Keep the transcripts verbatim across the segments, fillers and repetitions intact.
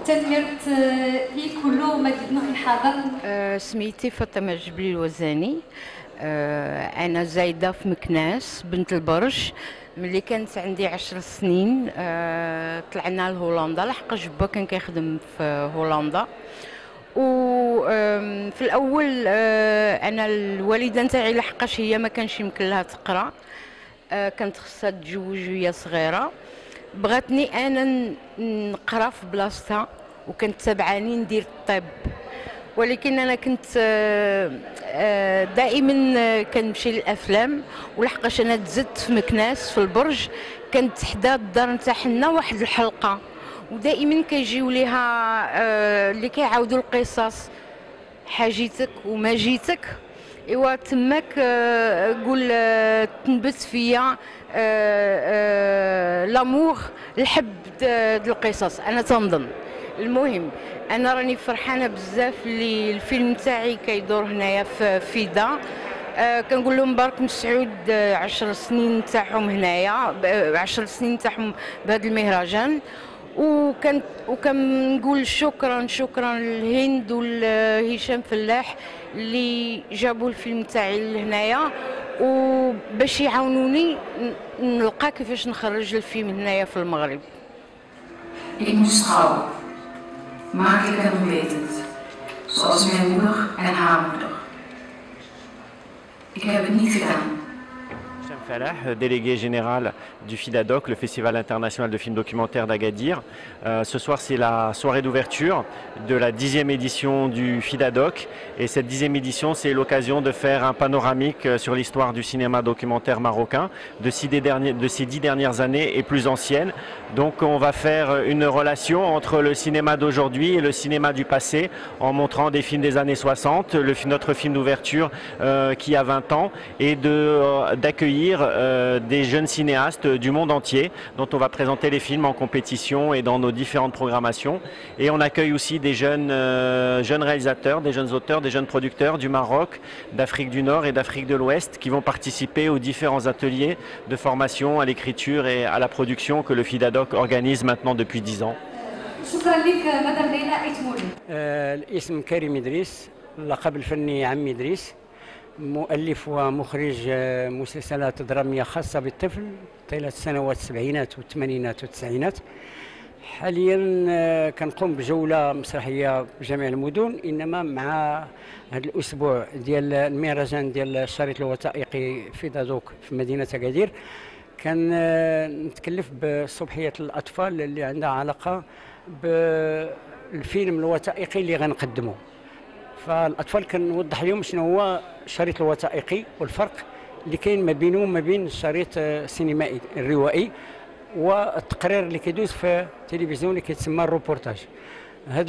تنمرت إي كله ما قدنا في حاضر. أه سميتي فاطمة جبلي الوزاني. أه أنا زايدة في مكناس بنت البرج. ملي كانت عندي عشر سنين أه طلعنا لهولندا، لحقاش با كان كيخدم في هولندا. وفي الاول انا الوالده نتاعي لحقاش هي ما كانش يمكن لها تقرا، كانت خصها تتزوج وهي صغيره، بغاتني انا نقرا في بلاصتها وكانت تبعاني ندير الطب. ولكن انا كنت دائما كنمشي للافلام، ولحقاش انا تزدت في مكناس في البرج، كانت حدا الدار نتاعنا واحد الحلقه، ودائما كيجيو ليها آه اللي كيعاودوا القصص، حاجيتك وما جيتك. ايوا تماك آه قول آه تنبت فيا آه آه لامور، الحب د القصص انا تنظن. المهم انا راني فرحانه بزاف اللي الفيلم تاعي كيدور هنايا في فيدا. آه كنقول لهم بارك مسعود آه عشر سنين تاعهم هنايا، عشر سنين تاعهم بهذا المهرجان. وكان وكنقول شكرا شكرا للهند ولهشام فلاح اللي جابوا الفيلم تاعي لهنايا وباش يعاونوني نلقى كيفاش نخرج الفيلم هنايا في المغرب. Ik moest trouwen, maar ik heb weet het, zoals mijn moeder en haar moeder. Ik heb het niet gedaan. Falah, délégué général du FIDADOC, le Festival international de films documentaires d'Agadir. Euh, ce soir, c'est la soirée d'ouverture de la dixième édition du FIDADOC. Et cette dixième édition, c'est l'occasion de faire un panoramique sur l'histoire du cinéma documentaire marocain de ces, derniers, de ces dix dernières années et plus anciennes. Donc on va faire une relation entre le cinéma d'aujourd'hui et le cinéma du passé en montrant des films des années soixante, le, notre film d'ouverture euh, qui a vingt ans, et d'accueillir de, euh, des jeunes cinéastes du monde entier dont on va présenter les films en compétition et dans nos différentes programmations. Et on accueille aussi des jeunes, euh, jeunes réalisateurs, des jeunes auteurs, des jeunes producteurs du Maroc, d'Afrique du Nord et d'Afrique de l'Ouest qui vont participer aux différents ateliers de formation à l'écriture et à la production que le FIDADOC organise maintenant depuis dix ans. شكرا لك مدام ليلى ايتمولي. الاسم كريم إدريس، اللقب الفني عم إدريس، مؤلف ومخرج مسلسلات درامية خاصة بالطفل طيلة السنوات السبعينات والثمانينات والتسعينات. حاليا كنقوم بجولة مسرحية بجميع المدن، انما مع هذا الاسبوع ديال المهرجان ديال الشريط الوثائقي فيدادوك في مدينة أكادير كان نتكلف بصبحية الأطفال اللي عندها علاقة بالفيلم الوثائقي اللي غنقدمه. فالأطفال كنوضح لهم شنو هو الشريط الوثائقي والفرق اللي كاين ما بينه وما بين الشريط السينمائي الروائي والتقرير اللي كيدوز في التلفزيون اللي كيتسمى الروبورتاج. هذا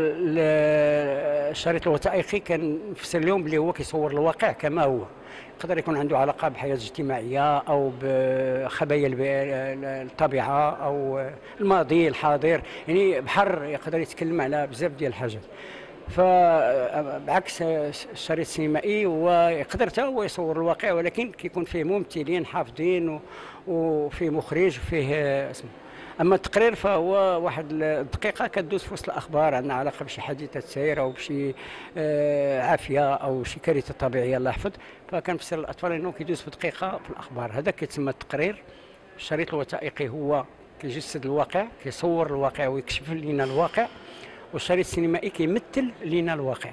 الشريط الوثائقي كنفسر لهم بلي هو كيصور الواقع كما هو، يقدر يكون عنده علاقه بحياه اجتماعيه او بخبايا الطبيعه او الماضي الحاضر، يعني بحر يقدر يتكلم على بزاف ديال الحاجات. فبعكس الشريط السينمائي هو يقدر حتى هو يصور الواقع، ولكن كيكون فيه ممثلين حافظين وفيه مخرج وفيه اسمه. اما التقرير فهو واحد الدقيقه كدوز في وسط الاخبار عندنا علاقه بشي حادثه سير او بشي عافيه او شي كارثه طبيعيه الله يحفظ، فكنفسر الاطفال انه كيدوز في دقيقه في الاخبار. هذا كيتسمى التقرير. الشريط الوثائقي هو كيجسد الواقع، كيصور الواقع ويكشف لنا الواقع، والشريط السينمائي كيمثل لنا الواقع.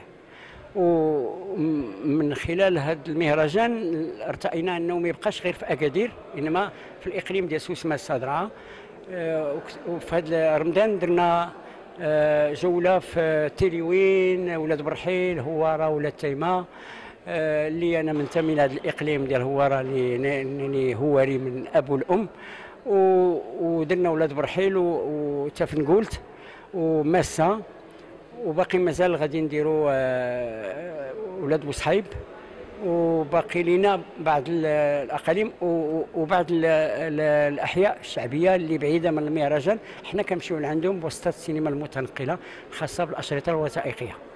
ومن خلال هذا المهرجان ارتئينا انه ما يبقاش غير في اكادير، انما في الاقليم ديال سوسمه الصادره. وفي هذا رمضان درنا جوله في تيليوين، ولاد برحيل، هواره، ولاد تيمه، اللي انا منتمي لهذا الاقليم ديال هواره اللي هواري من ابو الام. ودرنا ولاد برحيل وتافنقولت وماسه، وباقي مازال غادي نديروا ولاد بوصحيب، وباقي لينا بعض الاقاليم وبعض الاحياء الشعبيه اللي بعيده من المهرجان. حنا كنمشيو لعندهم بواسطه السينما المتنقله الخاصه بالاشرطه الوثائقيه.